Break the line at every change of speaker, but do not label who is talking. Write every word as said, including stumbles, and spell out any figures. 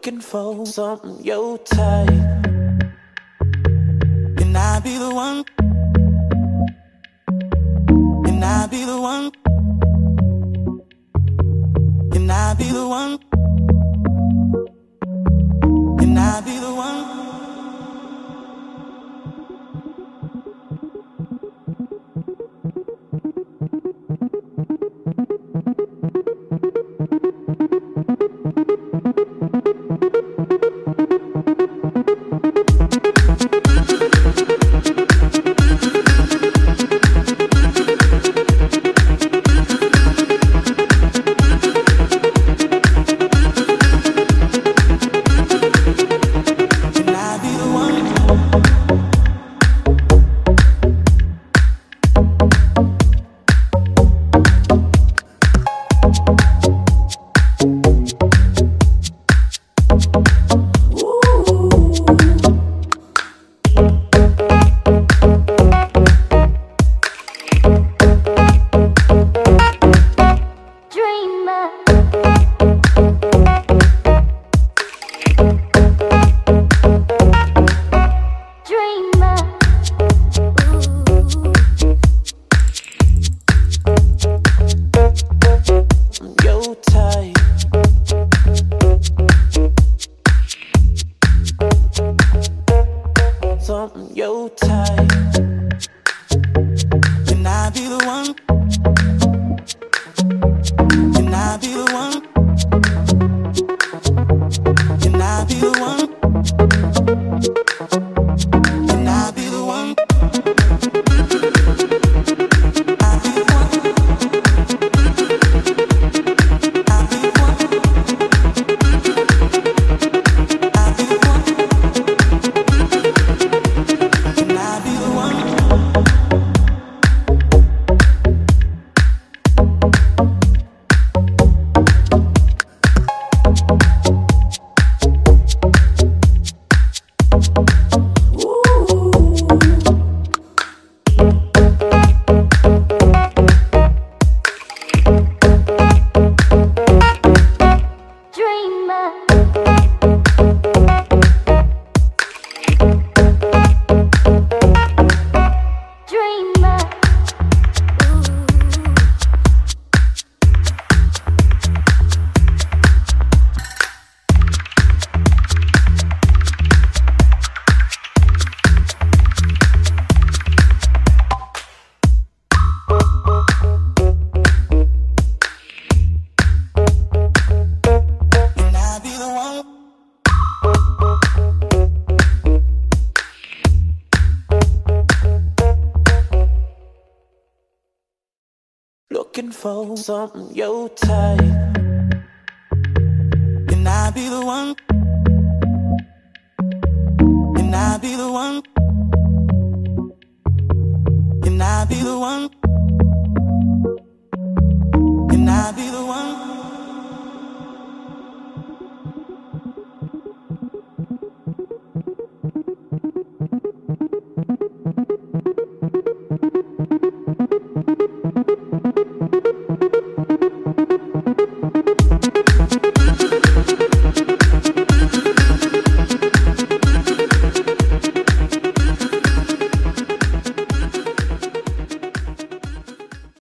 Looking for something your type, and I be the one, and I be the one, and I be the one, and I be the one. Something your type, and I be the one, and I be the one, and I be the one, and I be the one. Looking for something your type,